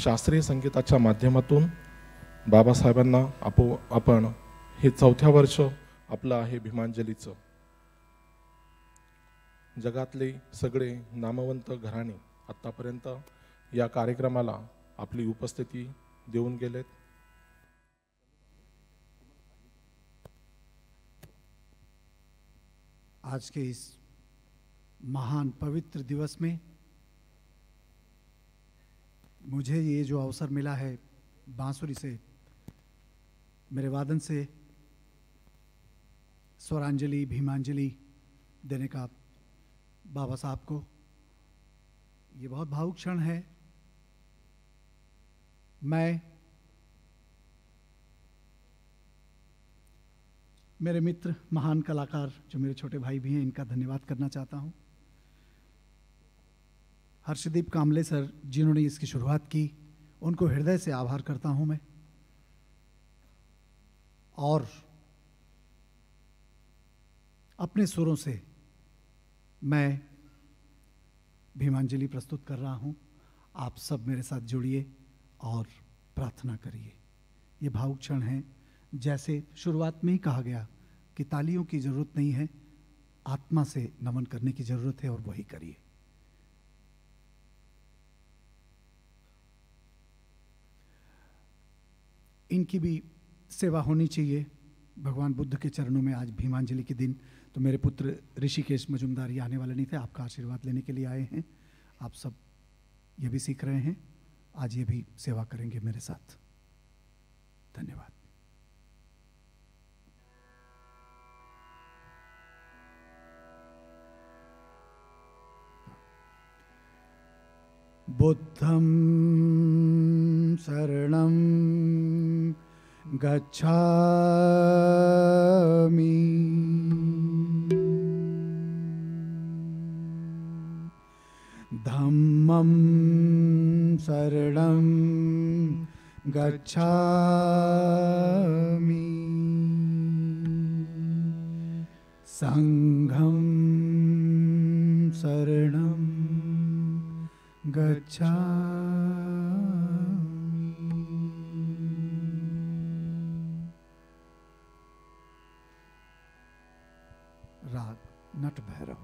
शास्त्रीय संगीताच्या माध्यमातून बाबासाहेबांना आपण हे 4थ्या वर्ष आपलं आहे भीमांजलीचं। जगातले सगळे नामवंत घराणे आतापर्यंत या कार्यक्रमाला आपली उपस्थिती देऊन गेलेत। आज के इस महान पवित्र दिवस में मुझे ये जो अवसर मिला है बांसुरी से, मेरे वादन से स्वरांजलि भीमांजलि देने का बाबा साहब को, ये बहुत भावुक क्षण है। मैं मेरे मित्र महान कलाकार जो मेरे छोटे भाई भी हैं, इनका धन्यवाद करना चाहता हूं। हर्षदीप कामले सर जिन्होंने इसकी शुरुआत की, उनको हृदय से आभार करता हूं मैं। और अपने सुरों से मैं भीमांजलि प्रस्तुत कर रहा हूं। आप सब मेरे साथ जुड़िए और प्रार्थना करिए। ये भावुक क्षण है। जैसे शुरुआत में ही कहा गया कि तालियों की जरूरत नहीं है, आत्मा से नमन करने की जरूरत है, और वही करिए। इनकी भी सेवा होनी चाहिए भगवान बुद्ध के चरणों में। आज भीमांजलि के दिन तो मेरे पुत्र ऋषिकेश मजुमदार ये आने वाले नहीं थे, आपका आशीर्वाद लेने के लिए आए हैं। आप सब ये भी सीख रहे हैं, आज ये भी सेवा करेंगे मेरे साथ। धन्यवाद। बुद्धं शरणं गच्छामि, धम्मं शरणं गच्छामि, संघं शरणं गच्छामि। राग नट भैरव।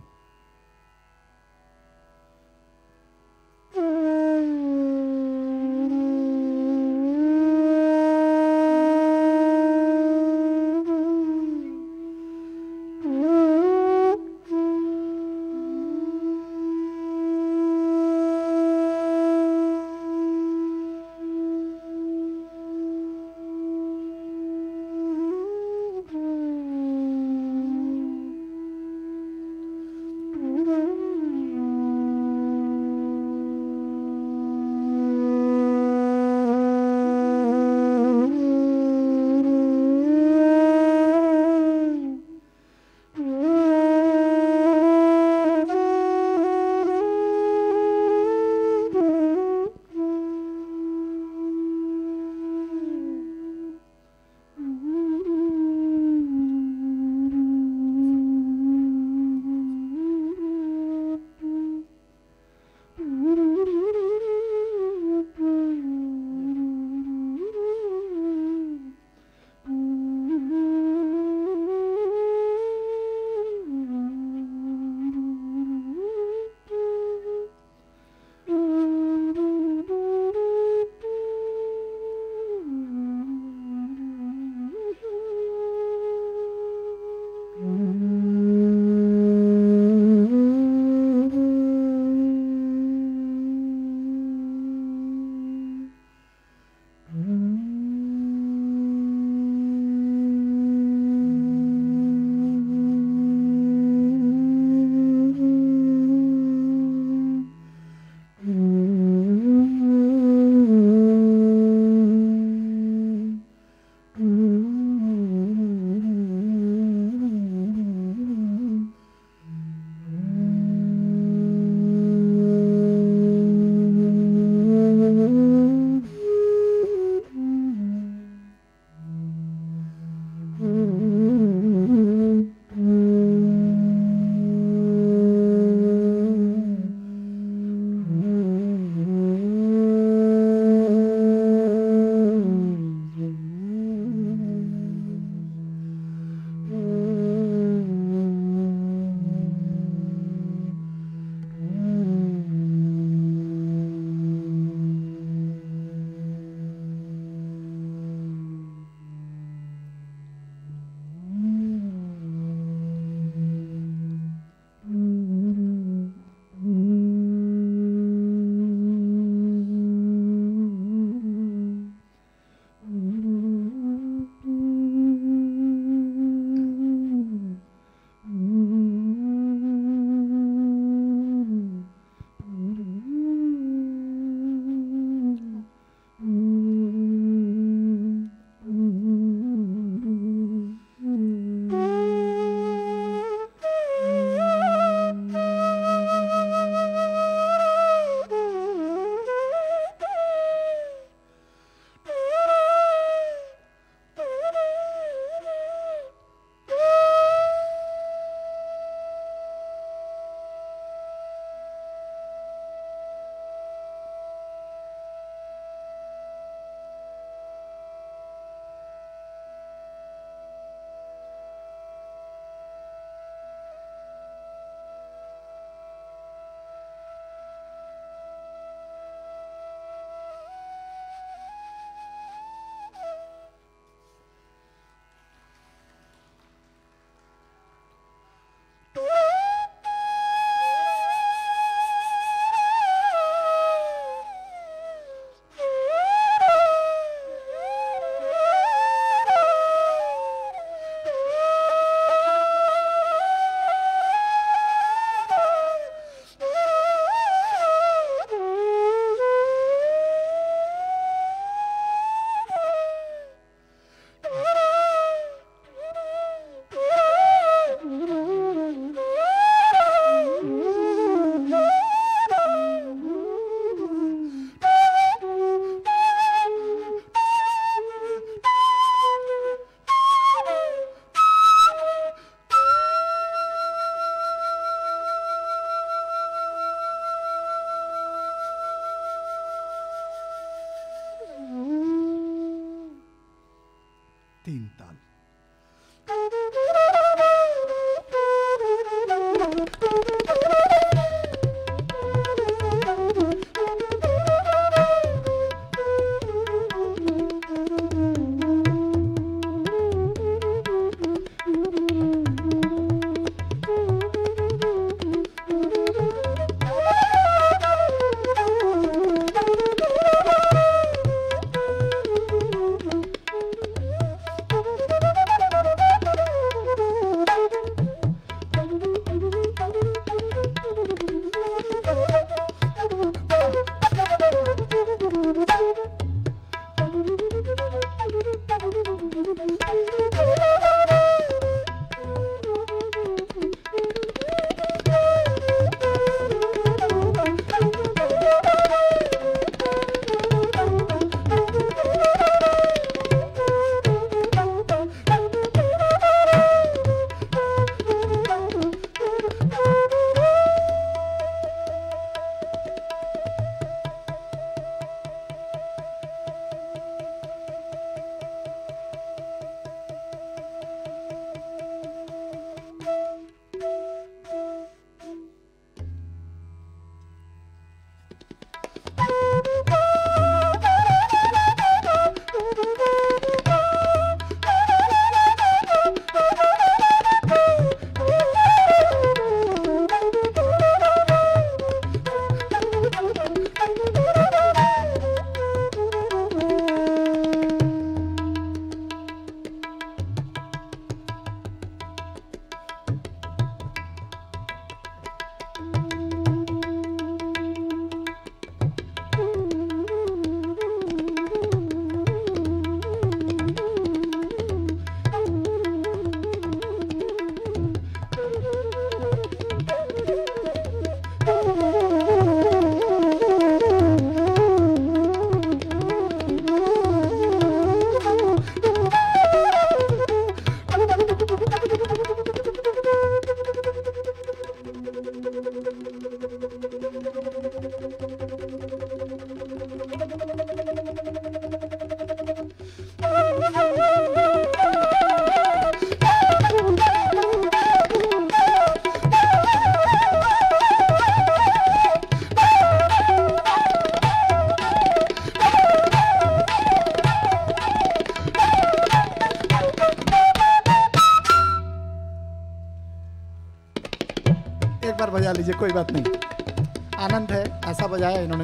एक बार बजा लीजिए, कोई बात नहीं, आनंद है, ऐसा बजाया इन्होंने।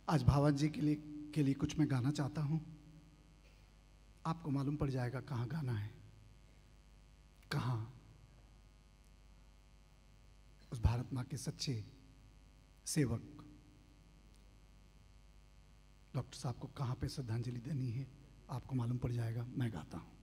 आज भावन जी के लिए कुछ मैं गाना चाहता हूं। आपको मालूम पड़ जाएगा कहाँ गाना है, कहाँ उस भारत माँ के सच्चे सेवक डॉक्टर साहब को कहाँ पे श्रद्धांजलि देनी है, आपको मालूम पड़ जाएगा। मैं गाता हूं।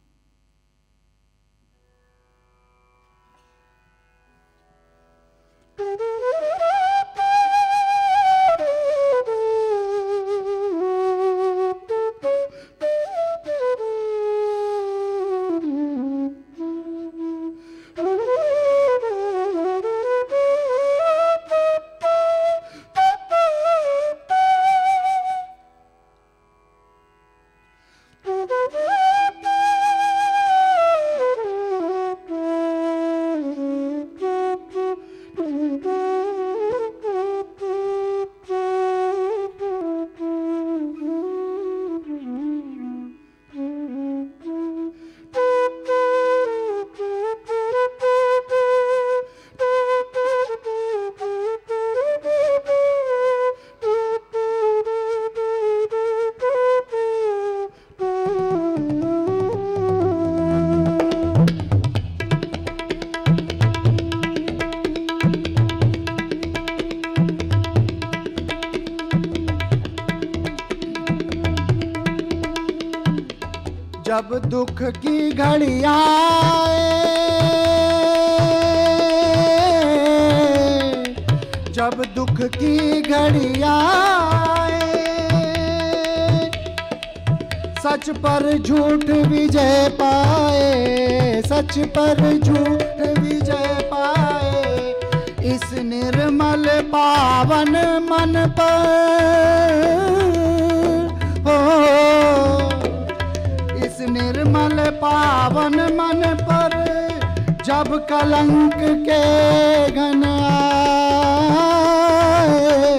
जब दुख की घड़ी आए, जब दुख की घड़ी आए, सच पर झूठ विजय पाए, सच पर झूठ विजय पाए, इस निर्मल पावन मन पर हो, इस निर्मल पावन मन पर जब कलंक के घन आए,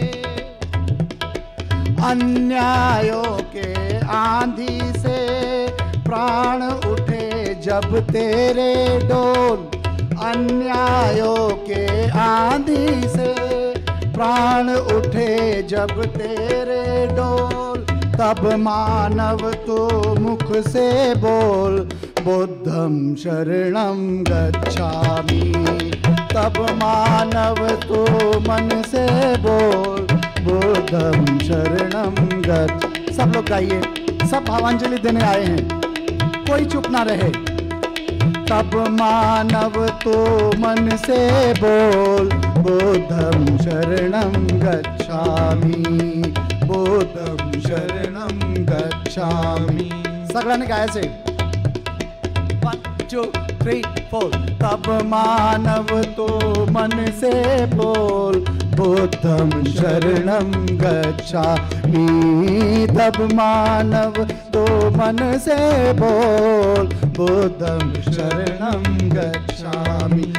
अन्यायों के आंधी से प्राण उठे जब तेरे डोल, अन्यायों के आंधी से प्राण उठे जब तेरे डोल, तब मानव तो मुख से बोल, बुद्धं शरणं गच्छामि, तब मानव तो मन से बोल, बुद्धं शरणं गच्छ। सब लोग गाइए, सब भावांजलि देने आए हैं, कोई चुप ना रहे। तब मानव तो मन से बोल, बुद्धं शरणं गच्छामि, बुद्धं शरणं गच्छामि। सगळ्यांनी गायचे 1 2 3 4। तब मानव तो मन से बोल, बुद्धं शरणं गच्छामि, तब मानव तो मन से बोल, बुद्धं शरणं गच्छामि।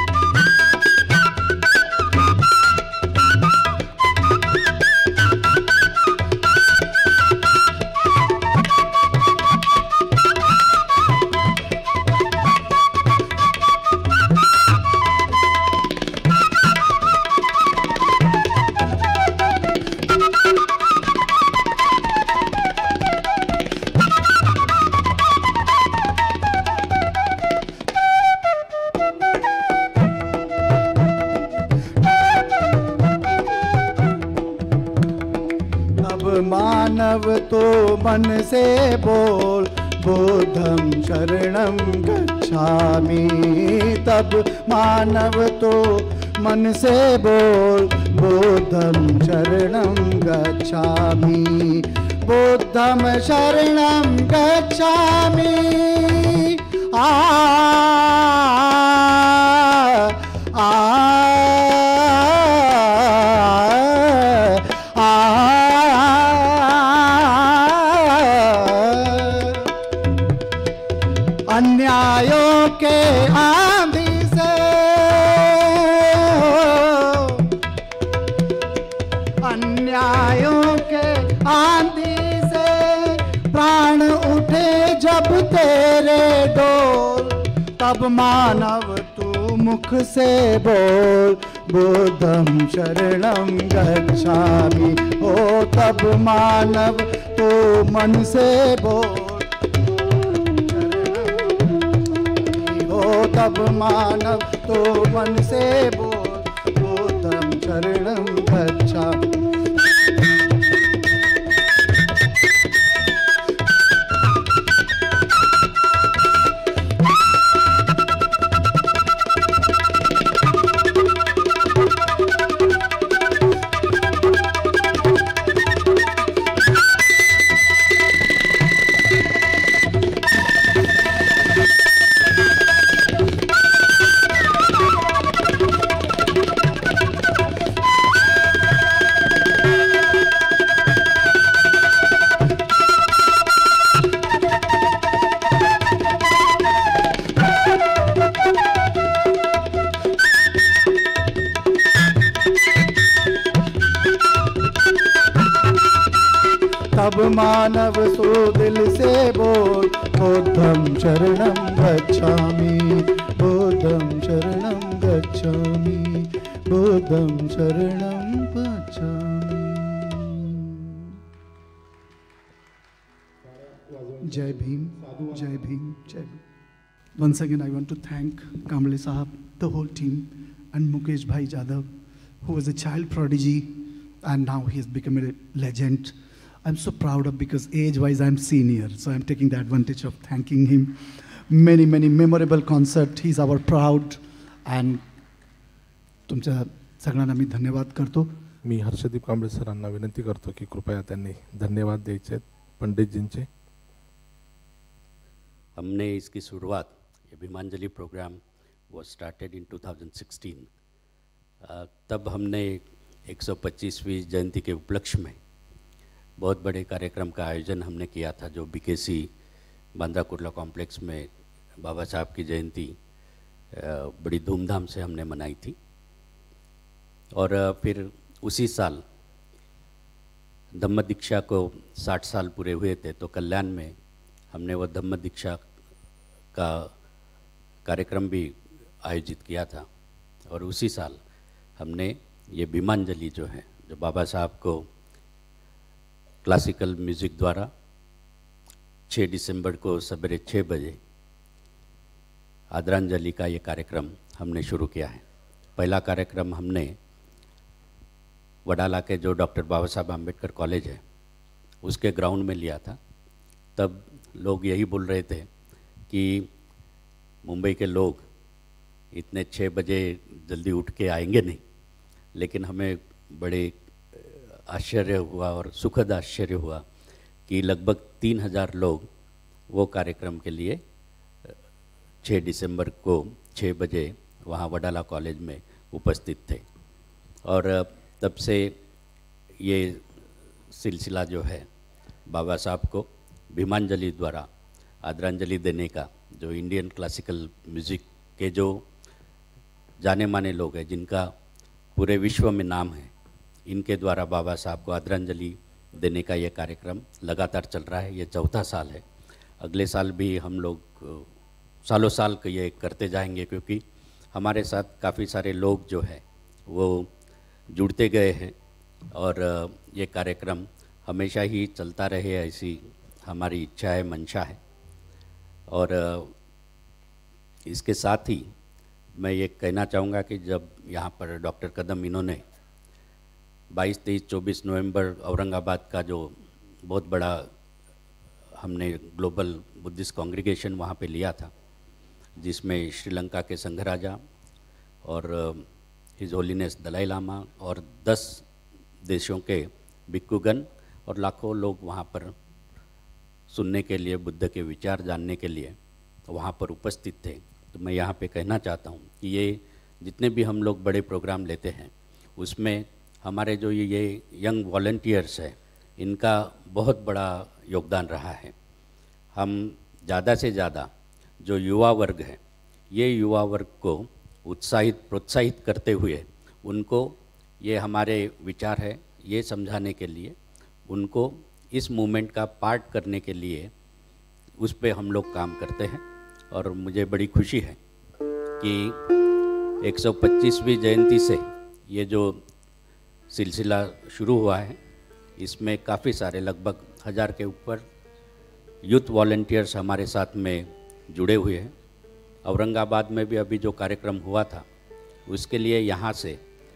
मानव तो मन से बोल, बुद्धं शरणं गच्छामि, तब मानव तो मन से बोल, बुद्धं शरणं गच्छामि, बुद्धं शरणं गच्छामि। अन्यायों के आंधी से, अन्यायों के आंधी से प्राण उठे जब तेरे डोल, तब मानव तू मुख से बोल, बुद्धं शरणं गच्छामि। हो तब मानव तू मन से बोल, हो तब मानव तू मन से बोल, बुद्धं शरणं गच्छामि। तब मानव सो दिल से बोल, बुद्धं शरणं गच्छामि, बुद्धं शरणं गच्छामि, बुद्धं शरणं गच्छामि। जय भीम, जय भीम, जय Bhim. Once again, I want to thank Kamble Sahab, the whole team, and Mukesh Bhai Jadhav, who was a child prodigy, and now he has become a legend. I'm so proud of, because age-wise I'm senior, so I'm taking the advantage of thanking him. Many, many memorable concert. He's our proud, and तुमच्या सगळ्यांना मी धन्यवाद करतो. मी हर्षदीप कांबळे सरांना विनंती करतो की कृपया त्यांनी धन्यवाद द्यायचे पंडितजींचे. हमने इसकी शुरुआत, ये भीमांजलि प्रोग्राम वो स्टार्टेड इन 2016. तब हमने 125वीं जयंती के उपलक्ष्य में बहुत बड़े कार्यक्रम का आयोजन हमने किया था, जो बीकेसी बांद्रा कुर्ला कॉम्प्लेक्स में बाबा साहब की जयंती बड़ी धूमधाम से हमने मनाई थी. और फिर उसी साल धम्म दीक्षा को 60 साल पूरे हुए थे, तो कल्याण में हमने वो धम्म दीक्षा का कार्यक्रम भी आयोजित किया था. और उसी साल हमने ये भीमांजलि जो है, जो बाबा साहब को क्लासिकल म्यूज़िक द्वारा 6 दिसंबर को सवेरे 6 बजे आदरांजलि का ये कार्यक्रम हमने शुरू किया है. पहला कार्यक्रम हमने वडाला के जो डॉक्टर बाबा साहब आम्बेडकर कॉलेज है उसके ग्राउंड में लिया था. तब लोग यही बोल रहे थे कि मुंबई के लोग इतने 6 बजे जल्दी उठ के आएंगे नहीं, लेकिन हमें बड़े आश्चर्य हुआ और सुखद आश्चर्य हुआ कि लगभग 3000 लोग वो कार्यक्रम के लिए 6 दिसंबर को 6 बजे वहाँ वडाला कॉलेज में उपस्थित थे. और तब से ये सिलसिला जो है बाबा साहब को भीमांजलि द्वारा आदरांजलि देने का, जो इंडियन क्लासिकल म्यूज़िक के जो जाने माने लोग हैं जिनका पूरे विश्व में नाम है, इनके द्वारा बाबा साहब को आदरांजलि देने का ये कार्यक्रम लगातार चल रहा है. ये 4था साल है. अगले साल भी हम लोग सालों साल ये करते जाएंगे, क्योंकि हमारे साथ काफ़ी सारे लोग जो है वो जुड़ते गए हैं और ये कार्यक्रम हमेशा ही चलता रहे, ऐसी हमारी इच्छा है, मंशा है. और इसके साथ ही मैं ये कहना चाहूँगा कि जब यहाँ पर डॉक्टर कदम इन्होंने 22, 23, 24 नवंबर औरंगाबाद का जो बहुत बड़ा हमने ग्लोबल बुद्धिस्ट कांग्रीगेशन वहाँ पे लिया था, जिसमें श्रीलंका के संघराजा और हिज होलीनेस दलाई लामा और 10 देशों के भिक्षुगण और लाखों लोग वहाँ पर सुनने के लिए, बुद्ध के विचार जानने के लिए वहाँ पर उपस्थित थे. तो मैं यहाँ पे कहना चाहता हूँ कि ये जितने भी हम लोग बड़े प्रोग्राम लेते हैं उसमें हमारे जो ये यंग वॉलंटियर्स है, इनका बहुत बड़ा योगदान रहा है. हम ज़्यादा से ज़्यादा जो युवा वर्ग है, ये युवा वर्ग को प्रोत्साहित करते हुए उनको ये हमारे विचार है ये समझाने के लिए, उनको इस मूवमेंट का पार्ट करने के लिए उस पे हम लोग काम करते हैं. और मुझे बड़ी खुशी है कि 125वीं जयंती से ये जो सिलसिला शुरू हुआ है, इसमें काफ़ी सारे लगभग 1000 के ऊपर यूथ वॉलंटियर्स हमारे साथ में जुड़े हुए हैं। औरंगाबाद में भी अभी जो कार्यक्रम हुआ था, उसके लिए यहाँ से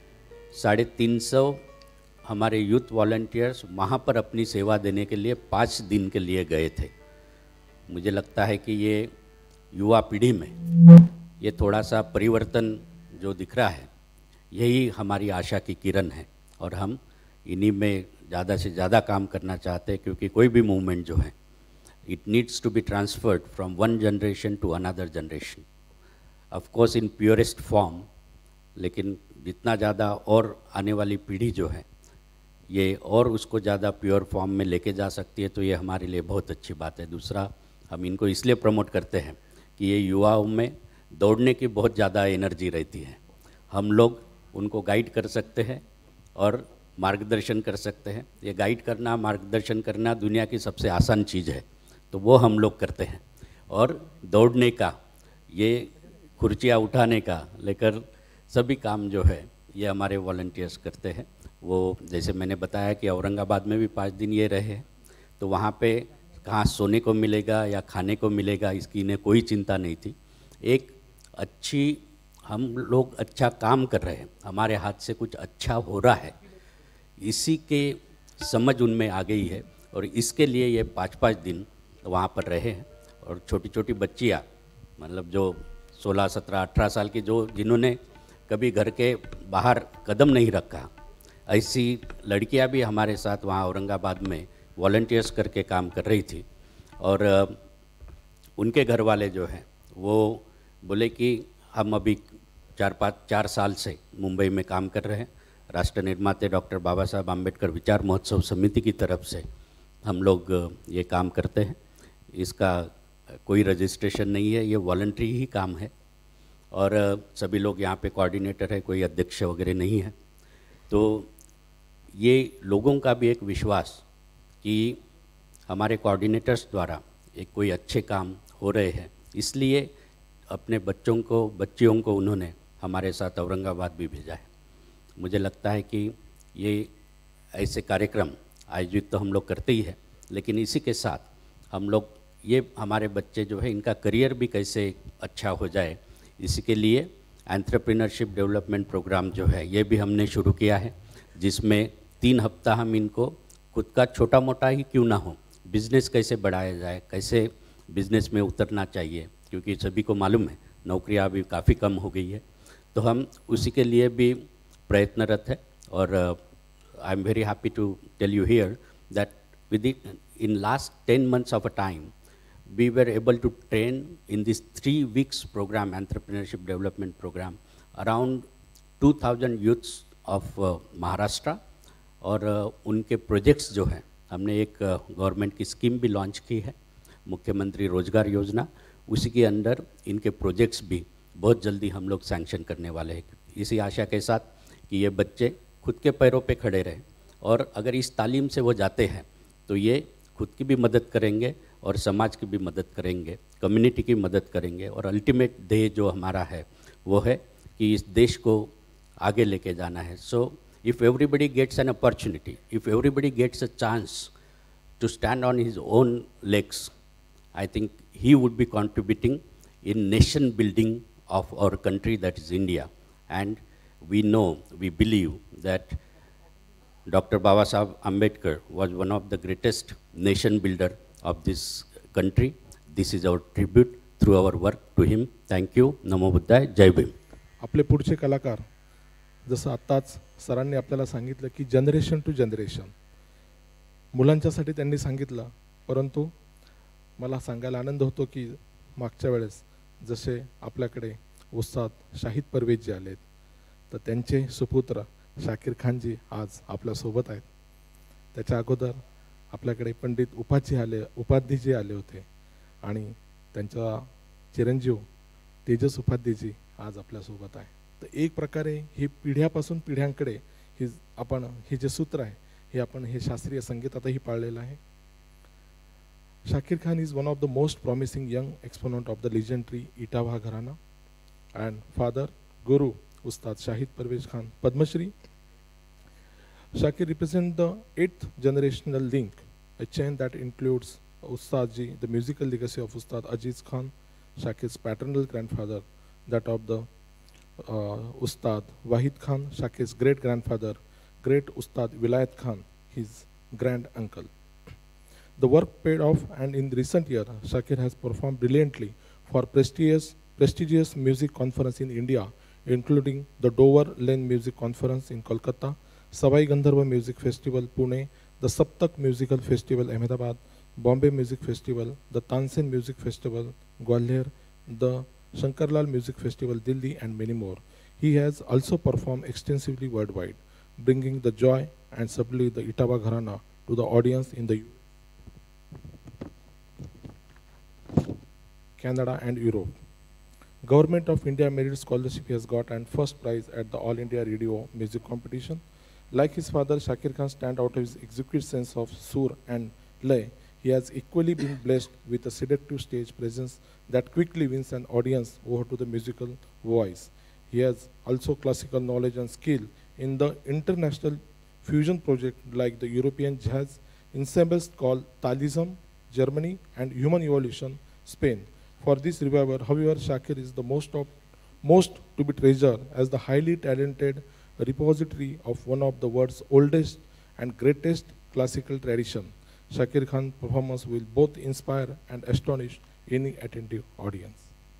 350 हमारे यूथ वॉलंटियर्स वहाँ पर अपनी सेवा देने के लिए 5 दिन के लिए गए थे। मुझे लगता है कि ये युवा पीढ़ी में ये थोड़ा सा परिवर्तन जो दिख रहा है, यही हमारी आशा की किरण है और हम इन्हीं में ज़्यादा से ज़्यादा काम करना चाहते हैं, क्योंकि कोई भी मूवमेंट जो है, it needs to be transferred from one generation to another generation, of course in purest form, लेकिन जितना ज़्यादा और आने वाली पीढ़ी जो है ये और उसको ज़्यादा प्योर फॉर्म में लेके जा सकती है, तो ये हमारे लिए बहुत अच्छी बात है। दूसरा, हम इनको इसलिए प्रमोट करते हैं कि ये युवाओं में दौड़ने की बहुत ज़्यादा एनर्जी रहती है। हम लोग उनको गाइड कर सकते हैं और मार्गदर्शन कर सकते हैं। ये गाइड करना, मार्गदर्शन करना दुनिया की सबसे आसान चीज़ है, तो वो हम लोग करते हैं। और दौड़ने का, ये कुर्सियाँ उठाने का लेकर सभी काम जो है ये हमारे वॉलंटियर्स करते हैं। वो जैसे मैंने बताया कि औरंगाबाद में भी 5 दिन ये रहे हैं, तो वहाँ पे कहाँ सोने को मिलेगा या खाने को मिलेगा इसकी इन्हें कोई चिंता नहीं थी। एक अच्छी, हम लोग अच्छा काम कर रहे हैं, हमारे हाथ से कुछ अच्छा हो रहा है, इसी के समझ उनमें आ गई है और इसके लिए ये 5-5 दिन वहाँ पर रहे हैं। और छोटी छोटी बच्चियाँ, मतलब जो 16, 17, 18 साल की, जो जिन्होंने कभी घर के बाहर कदम नहीं रखा, ऐसी लड़कियाँ भी हमारे साथ वहाँ औरंगाबाद में वॉलंटियर्स करके काम कर रही थी। और उनके घर वाले जो हैं वो बोले कि हम अभी 4 साल से मुंबई में काम कर रहे हैं। राष्ट्र निर्माते डॉक्टर बाबा साहब आम्बेडकर विचार महोत्सव समिति की तरफ से हम लोग ये काम करते हैं। इसका कोई रजिस्ट्रेशन नहीं है, ये वॉलंटरी ही काम है और सभी लोग यहाँ पे कोऑर्डिनेटर है, कोई अध्यक्ष वगैरह नहीं है। तो ये लोगों का भी एक विश्वास कि हमारे कोऑर्डिनेटर्स द्वारा एक कोई अच्छे काम हो रहे हैं, इसलिए अपने बच्चियों को उन्होंने हमारे साथ औरंगाबाद भी भेजा है। मुझे लगता है कि ये ऐसे कार्यक्रम आयोजित तो हम लोग करते ही हैं, लेकिन इसी के साथ हम लोग ये हमारे बच्चे जो है इनका करियर भी कैसे अच्छा हो जाए, इसी के लिए एंटरप्रेन्योरशिप डेवलपमेंट प्रोग्राम जो है ये भी हमने शुरू किया है, जिसमें 3 हफ्ता हम इनको खुद का छोटा मोटा ही क्यों ना हो बिज़नेस कैसे बढ़ाया जाए, कैसे बिज़नेस में उतरना चाहिए, क्योंकि सभी को मालूम है नौकरियां भी काफ़ी कम हो गई है, तो हम उसी के लिए भी प्रयत्नरत है। और I am very happy to tell you here that within last 10 months of a time we were able to train in this 3 weeks program, entrepreneurship development program, around 2000 youths of Maharashtra। और उनके projects जो हैं, हमने एक government की scheme भी launch की है, मुख्यमंत्री रोजगार योजना, उसी के अंदर इनके प्रोजेक्ट्स भी बहुत जल्दी हम लोग सैंक्शन करने वाले हैं, इसी आशा के साथ कि ये बच्चे खुद के पैरों पे खड़े रहें। और अगर इस तालीम से वो जाते हैं तो ये खुद की भी मदद करेंगे और समाज की भी मदद करेंगे, कम्युनिटी की मदद करेंगे, और अल्टीमेट ध्येय जो हमारा है वो है कि इस देश को आगे लेके जाना है। So if everybody gets an opportunity, if everybody gets a chance to stand on his own legs, I think he would be contributing in nation building of our country, that is India. And we know, we believe that Dr. Baba Saheb Ambedkar was one of the greatest nation builder of this country. This is our tribute through our work to him. Thank you. Namo Buddhaya. Jai Bhim. आपले पुढचे कलाकार, जसं आत्ताच सरांनी आपल्याला सांगितलं की generation to generation, मुलांच्यासाठी त्यांनी सांगितलं, परंतु मला सांगायला आनंद होतो की मागच्या वेळेस जसे आपल्याकडे उस्ताद शाहिद परवेज जी आलेत, तर त्यांचे सुपुत्र शाकीर खानजी आज आपल्यासोबत आहेत। त्याच्या अगोदर आपल्याकडे पंडित उपाध्यायजी आले होते आणि त्यांचा चिरंजीव तेजस उपाध्यायजी आज आपल्यासोबत आहे। तर एक प्रकारे ही पिढ्यापासून पिढ्यांकडे हे जे सूत्र आहे हे आपण हे शास्त्रीय संगीतातही पाळलेलं आहे। Shakir Khan is one of the most promising young exponent of the legendary Etawah Gharana, and father, Guru, Ustad Shahid Parvez Khan, Padma Shri. Shakir represents the 8th generational link, a chain that includes Ustad Ji, the musical legacy of Ustad Aziz Khan, Shakir's paternal grandfather, that of the Ustad Wahid Khan, Shakir's great grandfather, great Ustad Vilayat Khan, his grand uncle. The work paid off, and in recent years, Shakir has performed brilliantly for prestigious music conference in India, including the Dover Lane Music Conference in Kolkata, Savai Gandharva Music Festival Pune, the Saptak Musical Festival Ahmedabad, Bombay Music Festival, the Tansen Music Festival Gwalior, the Shankarlal Music Festival Delhi, and many more. He has also performed extensively worldwide, bringing the joy and subtly the Etawah Gharana to the audience in the Canada and Europe. Government of India Merit Scholarship he has got and first prize at the All India Radio Music Competition. Like his father, Shakir Khan stand out of his exquisite sense of sur and lay. He has equally been blessed with a seductive stage presence that quickly wins an audience over to the musical voice. He has also classical knowledge and skill in the international fusion project like the European jazz ensembles called Talism, Germany, and Human Evolution, Spain. For this revival, however, Shakir is the most to be treasured as the highly talented repository of one of the world's oldest and greatest classical tradition. Shakir Khan's performance will both inspire and astonish any attentive audience.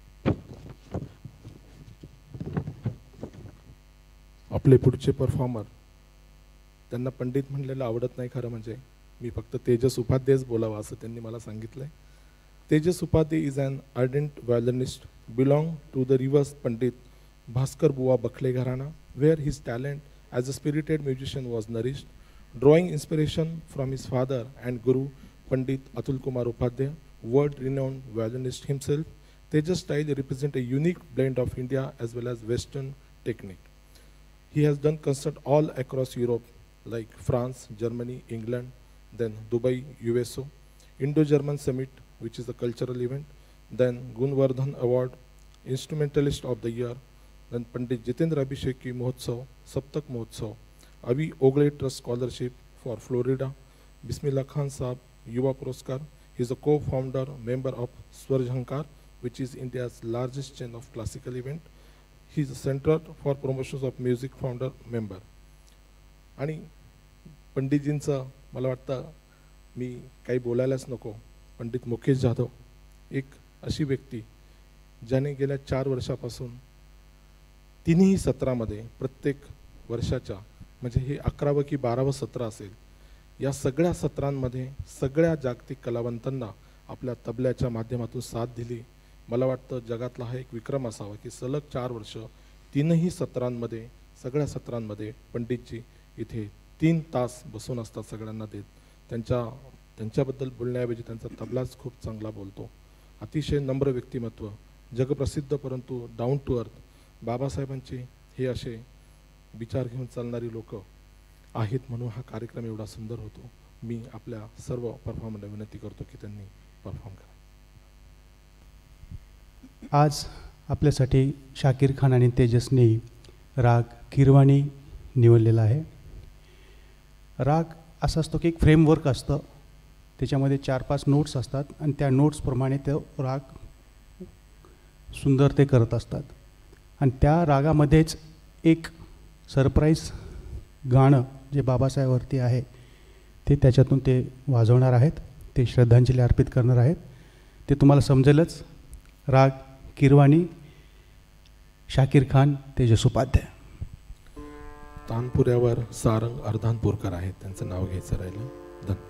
आपले पुढचे performer, त्यांना पंडित म्हणलेलं आवडत नाही खरं म्हणजे, मी फक्त तेजस उपाध्यायच बोलावा असं त्यांनी मला सांगितलंय. Tejas Upadhyay is an ardent violinist, belong to the reverse Pandit Bhaskar Bua Bakhle Gharana, where his talent as a spirited musician was nourished, drawing inspiration from his father and guru Pandit Atul Kumar Upadhyay, world-renowned violinist himself. Tejas' style represents a unique blend of India as well as Western technique. He has done concerts all across Europe, like France, Germany, England, then Dubai, USO, Indo-German Summit, which is a cultural event, then Gunwardhan Award, Instrumentalist of the Year, then Pandit Jitendra Abhisheki Mahotsav, Saptak Mahotsav, Avi Ogle Trust Scholarship for Florida, Bismillah Khan Saab Yuva Puraskar. He is a co-founder, member of Swar Jhankar, which is India's largest chain of classical event. He is a Center for Promotions of Music founder member. आणि पंडितजींचं मला वाटतं मी काही बोलायलाच नको. पंडित मुकेश जाधव एक अशी व्यक्ती ज्याने गेल्या 4 वर्षापासून तिन्ही सत्रामध्ये प्रत्येक वर्षाच्या म्हणजे हे 11वं की 12वं सत्र असेल, या सगळ्या सत्रांमध्ये सगळ्या जागतिक कलावंतांना आपल्या तबल्याच्या माध्यमातून साथ दिली. मला वाटतं जगातला हा एक विक्रम असावा की सलग 4 वर्ष तीनही सत्रांमध्ये सगळ्या सत्रांमध्ये पंडितजी इथे 3 तास बसून असतात सगळ्यांना देत. त्यांच्याबद्दल बोलण्याऐवजी त्यांचा तबलाच खूप चांगला बोलतो. अतिशय नम्र व्यक्तिमत्व, जगप्रसिद्ध परंतु डाऊन टू अर्थ बाबासाहेबांचे हे असे विचार घेऊन चालणारी लोक आहेत म्हणून हा कार्यक्रम एवढा सुंदर होतो. मी आपल्या सर्व परफॉर्मरला विनंती करतो की त्यांनी परफॉर्म करा. आज आपल्यासाठी शाकीर खान आणि तेजसने राग किरवाणी निवडलेला आहे. राग असा असतो की एक फ्रेमवर्क असतं, त्याच्यामध्ये 4-5 नोट्स असतात आणि त्या नोट्सप्रमाणे तो राग सुंदर ते करत असतात. आणि त्या रागामध्येच एक सरप्राईज गाणं जे बाबासाहेबवरती आहे ते त्याच्यातून ते वाजवणार आहेत, ते श्रद्धांजली अर्पित करणार आहेत. ते तुम्हाला समजेलच. राग किरवाणी, शाकीर खान, तेजस उपाध्याय. तानपुऱ्यावर सारंग अर्धानपूरकर आहेत, त्यांचं नाव घ्यायचं राहिलं. धन्यवाद.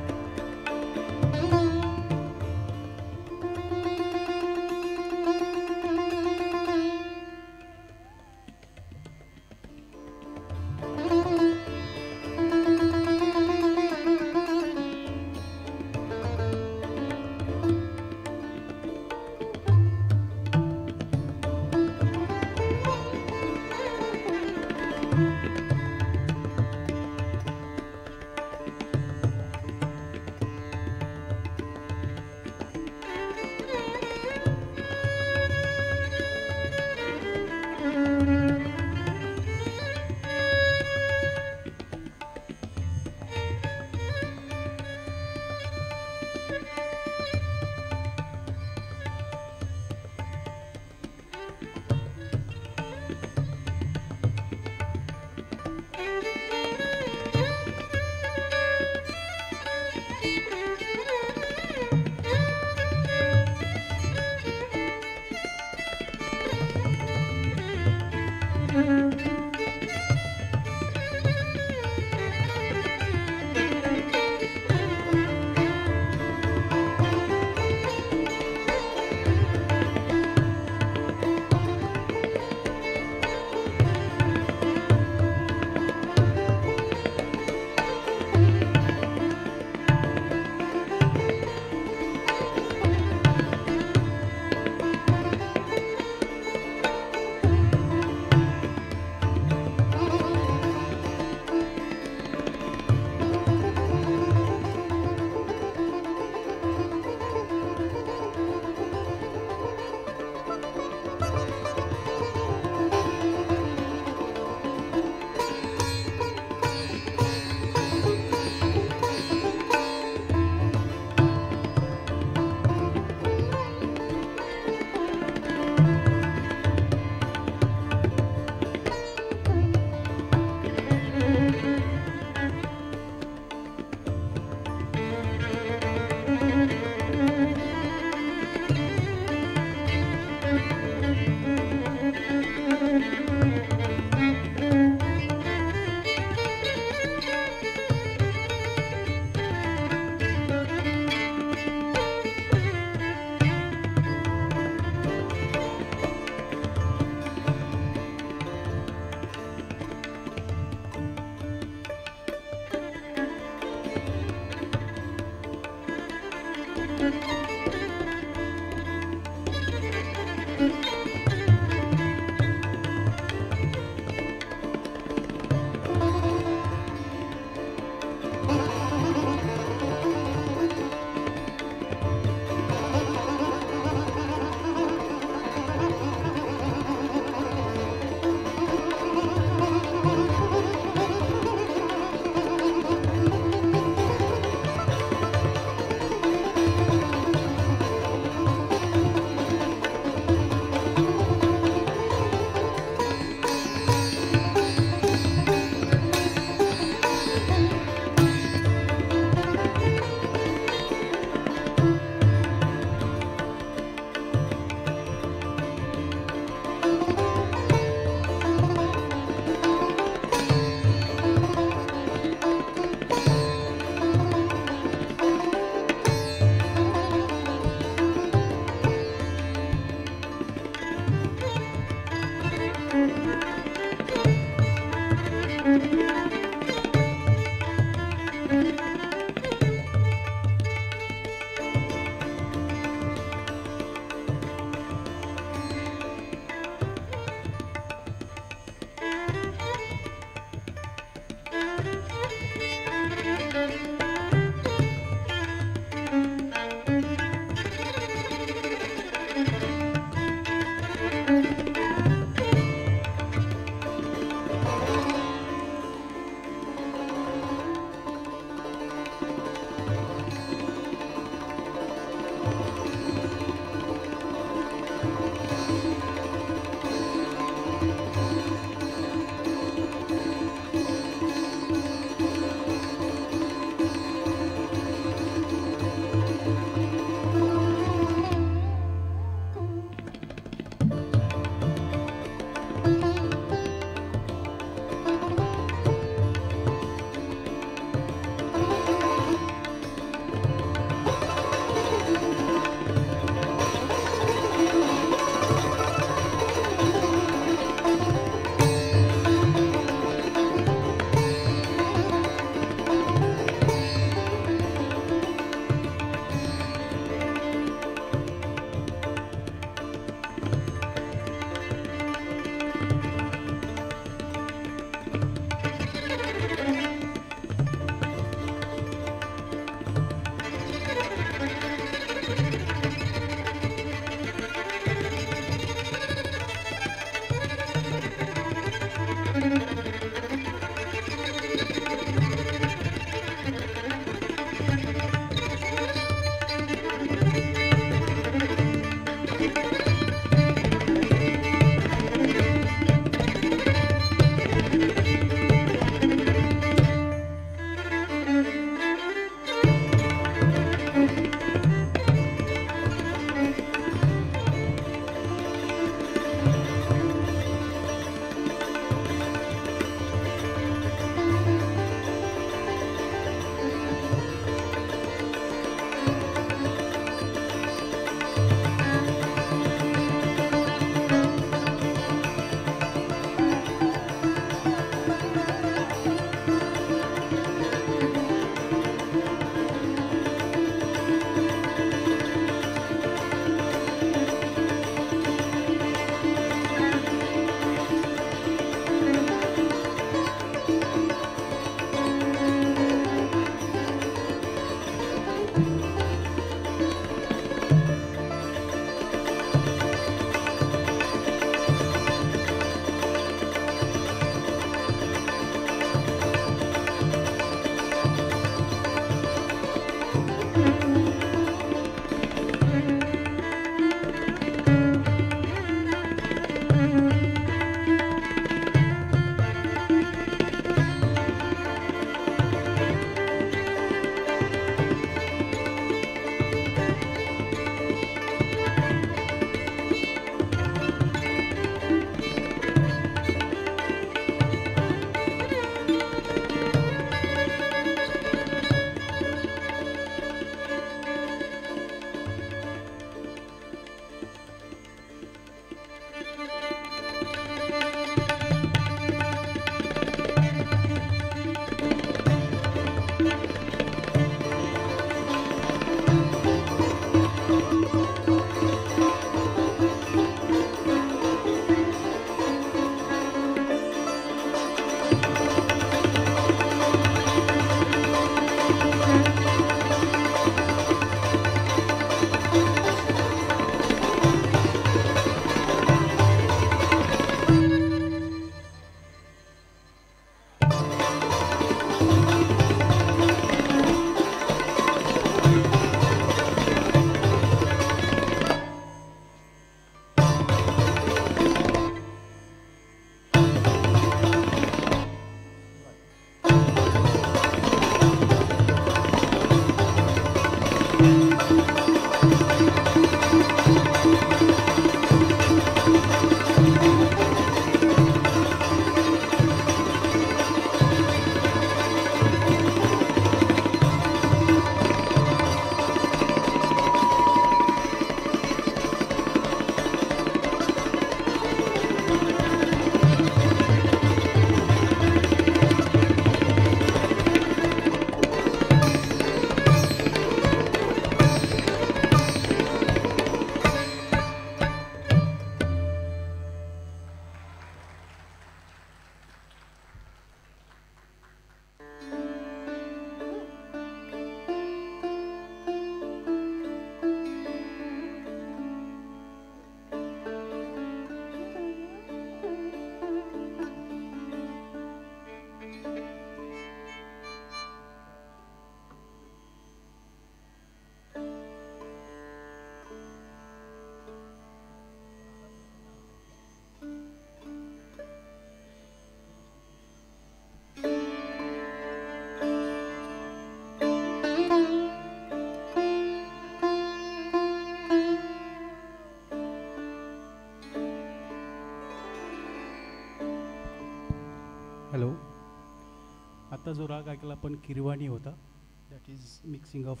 हॅलो. आता जो राग ऐकला आपण किरवाणी होता, that is mixing of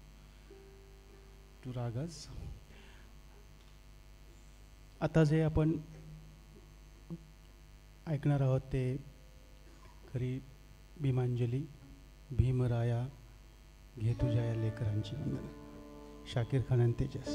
two ragas. आता जे आपण ऐकणार आहोत ते खरी भीमांजली, भीमराया घे तुझ्या या लेकरांची वंदना, शाकीर खान आणि तेजस.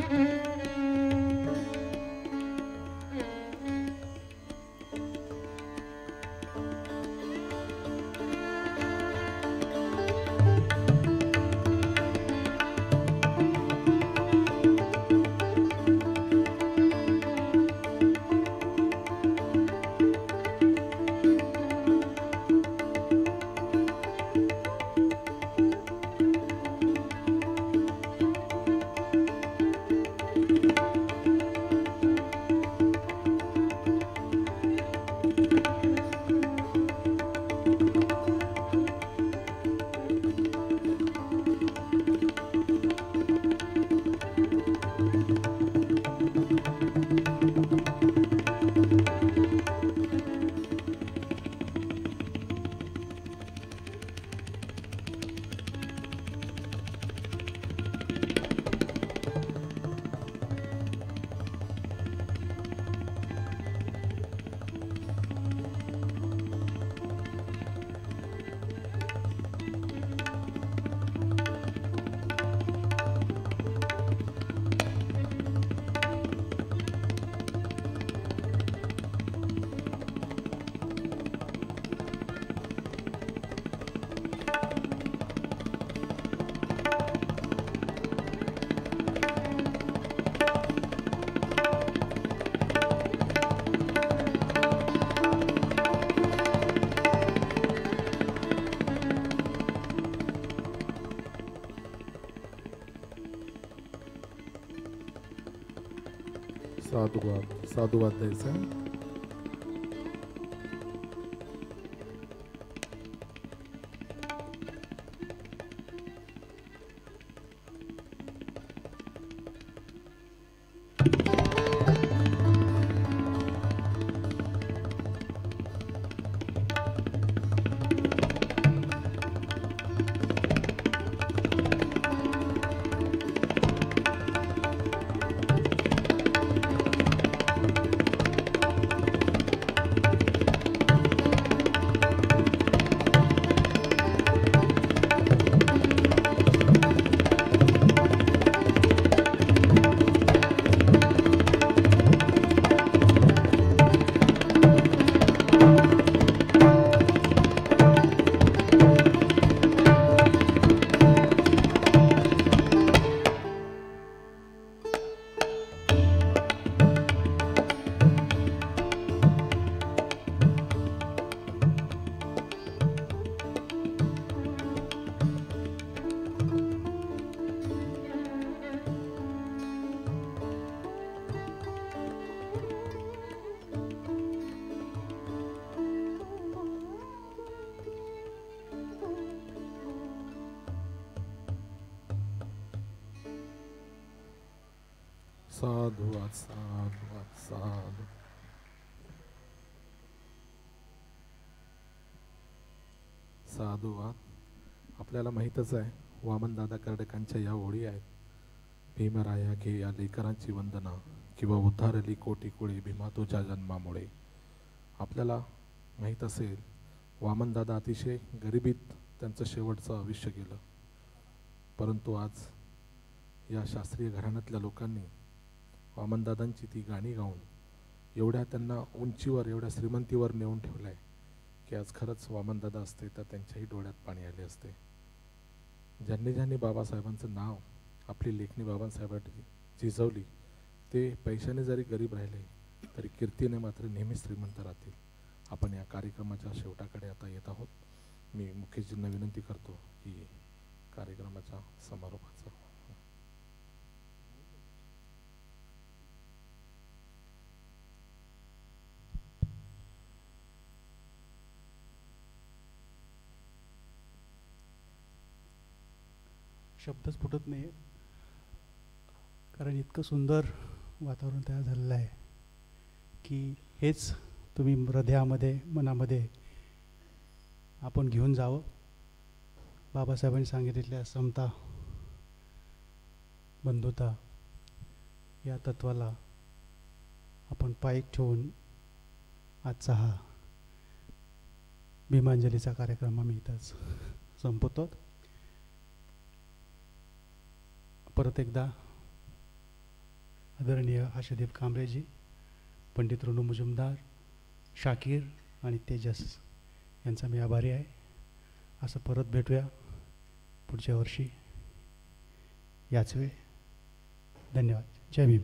साधुवाद द्यायचा. साधुवाद साधुवाद साधु. साधुवाद. आपल्याला माहीतच आहे वामनदादा कर्डकांच्या या ओळी आहेत. भीमराया घे या लेकरांची वंदना किंवा उद्धारली कोटी कुळी भीमा तुझ्या जन्मामुळे. आपल्याला माहीत असेल वामनदादा अतिशय गरिबीत त्यांचं शेवटचं आयुष्य गेलं, परंतु आज या शास्त्रीय घराण्यातल्या लोकांनी वामनदादांची ती गाणी गाऊन एवढ्या त्यांना उंचीवर एवढ्या श्रीमंतीवर नेऊन ठेवलं आहे की आज खरंच वामनदादा असते तर त्यांच्याही डोळ्यात पाणी आले असते. ज्यांनी ज्यांनी बाबासाहेबांचं नाव आपली लेखणी बाबासाहेबांनी झिजवली ते पैशाने जरी गरीब राहिले तरी कीर्तीने मात्र नेहमीच श्रीमंत राहतील. आपण या कार्यक्रमाच्या शेवटाकडे आता येत आहोत. मी मुख्यजींना विनंती करतो की कार्यक्रमाच्या समारोपाचा शब्दच फुटत नाही, कारण इतकं सुंदर वातावरण तयार झालेलं आहे की हेच तुम्ही हृदयामध्ये मनामध्ये आपण घेऊन जावं. बाबासाहेबांनी सांगितलेल्या समता बंधुता या तत्वाला आपण पायीक ठेवून आजचा हा भीमांजलीचा कार्यक्रम आम्ही इथंच संपवतो. परत एकदा आदरणीय आशादीप कांबळेजी, पंडित रोनू मुजुमदार, शाकीर आणि तेजस यांचा मी आभारी आहे. असं परत भेटूया पुढच्या वर्षी याच वेळ. धन्यवाद. जय भीम.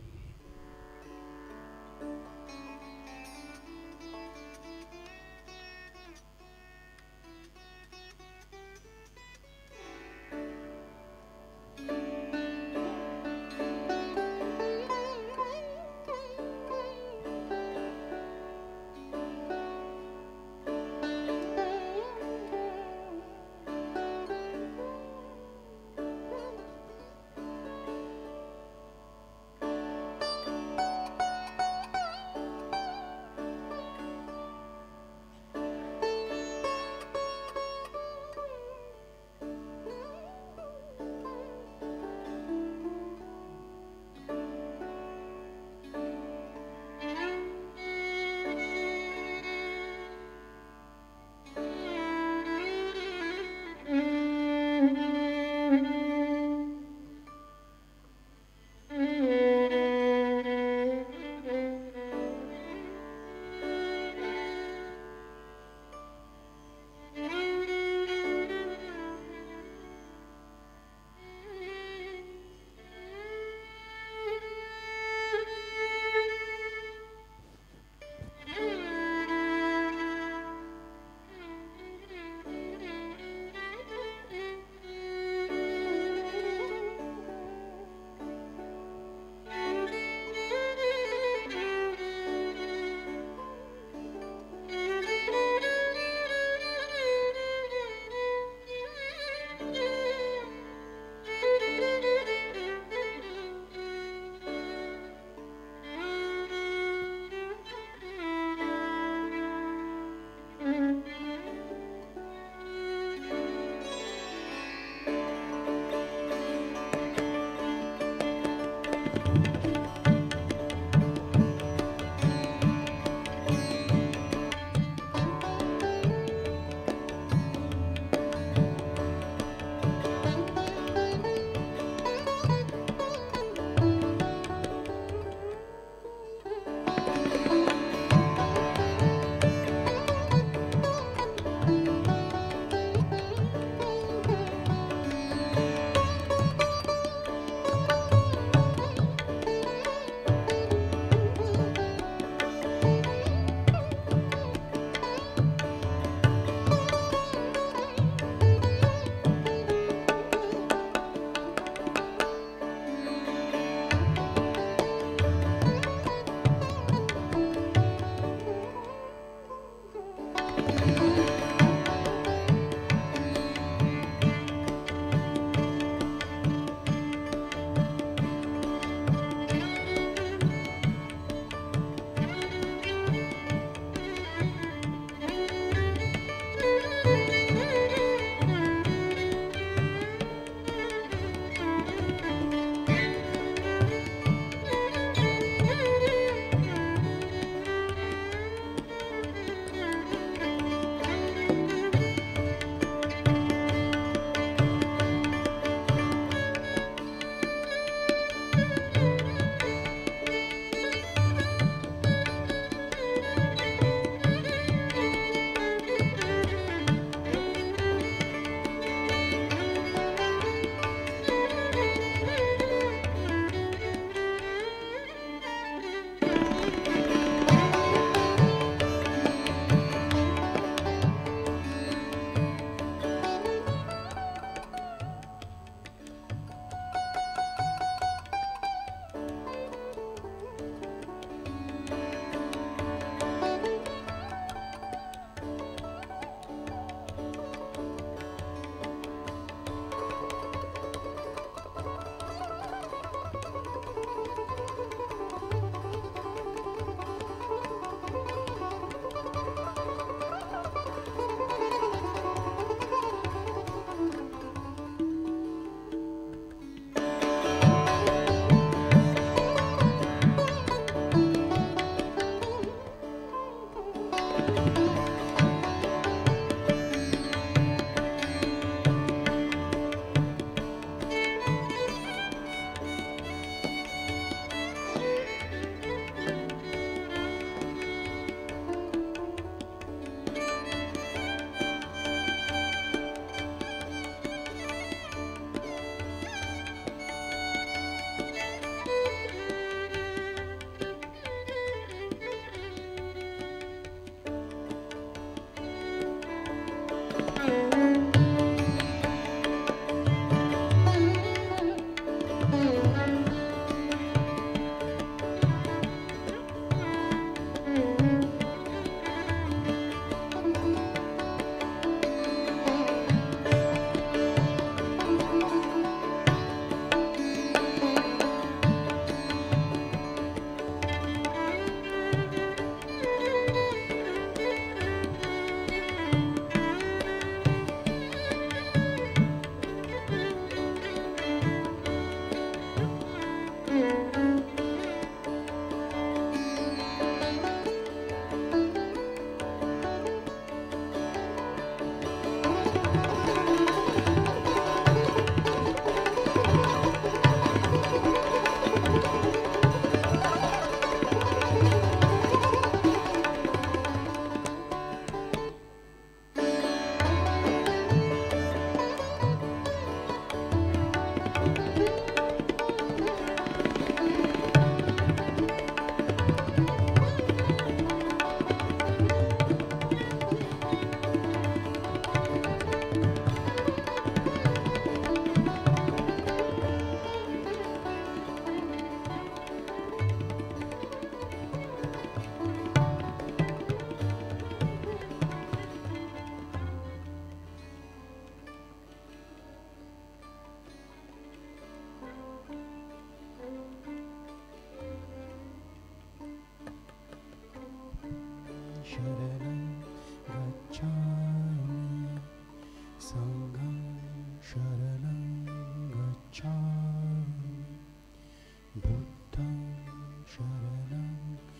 शरणं गच्छामि संघं शरणं गच्छामि बुद्धं शरणं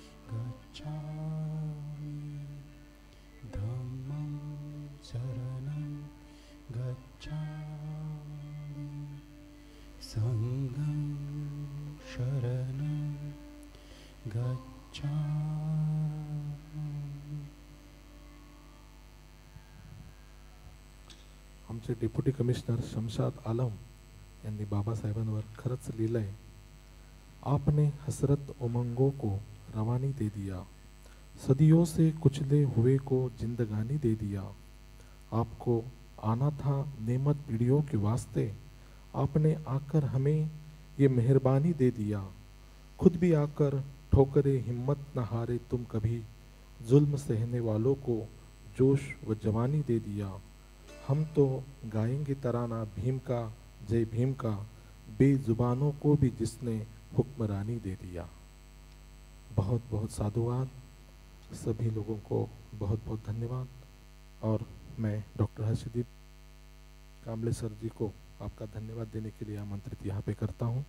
गच्छामि धम्मं शरणं गच्छामि संघं शरणं गच्छामि। आमचे डेप्युटी कमिशनर शमशाद आलम यांनी बाबासाहेबांवर खरंच लिहिलंय, आपने हसरत उमंगों को रवानी दे दिया, सदियों से कुचले हुए को जिंदगानी दे दिया। आपको आना था नेमत पीढ़ियों के वास्ते, आपने आकर हमें ये मेहरबानी दे दिया। खुद भी आकर ठोकरे हिम्मत न हारे तुम कभी, जुल्म सहने वालों को जोश व जवानी दे दिया। हम तो गाएंगे तराना भीम का, जय भीम का, बेजुबानों को भी जिसने हुक्मरानी दे दिया। बहुत बहुत साधुवाद, सभी लोगों को बहुत बहुत धन्यवाद। और मैं डॉक्टर हर्षदीप कांबले सर जी को आपका धन्यवाद देने के लिए आमंत्रित यहाँ पे करता हूँ।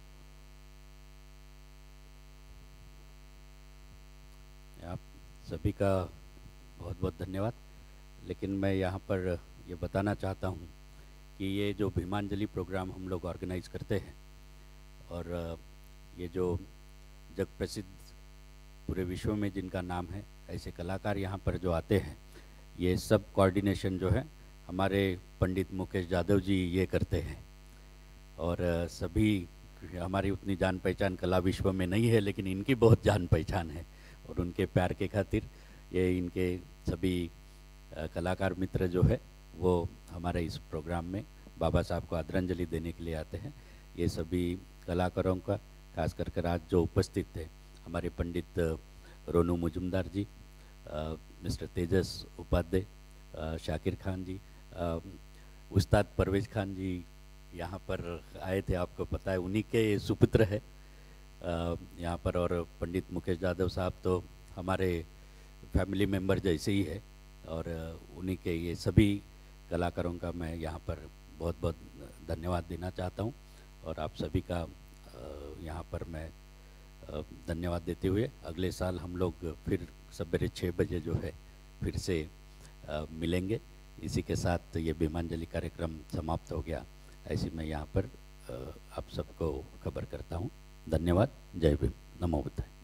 आप सभी का बहुत बहुत धन्यवाद। लेकिन मैं यहाँ पर ये बताना चाहता हूँ कि ये जो भीमांजलि प्रोग्राम हम लोग ऑर्गेनाइज करते हैं और ये जो जग प्रसिद्ध पूरे विश्व में जिनका नाम है, ऐसे कलाकार यहाँ पर जो आते हैं, ये सब कोऑर्डिनेशन जो है हमारे पंडित मुकेश यादव जी ये करते हैं। और सभी हमारी उतनी जान पहचान कला विश्व में नहीं है, लेकिन इनकी बहुत जान पहचान है और उनके प्यार के खातिर ये इनके सभी कलाकार मित्र जो है वो हमारे इस प्रोग्राम में बाबा साहब को आदरांजलि देने के लिए आते हैं। ये सभी कलाकारों का खास कर आज जो उपस्थित थे, हमारे पंडित रोनू मुजुमदार जी, मिस्टर तेजस उपाध्याय, शाकिर खान जी, उस्ताद परवेज खान जी यहाँ पर आए थे, आपको पता है उन्हीं के सुपुत्र है यहाँ पर। और पंडित मुकेश यादव साहब तो हमारे फैमिली मेंबर जैसे ही है और उन्हीं के ये सभी कलाकारों का मैं यहाँ पर बहुत बहुत धन्यवाद देना चाहता हूँ। और आप सभी का यहाँ पर मैं धन्यवाद देते हुए अगले साल हम लोग फिर सवेरे 6 बजे जो है फिर से मिलेंगे। इसी के साथ ये भीमांजलि कार्यक्रम समाप्त हो गया, ऐसी मैं यहाँ पर आप सबको खबर करता हूँ। धन्यवाद। जय भीम। नमो बुद्धाय।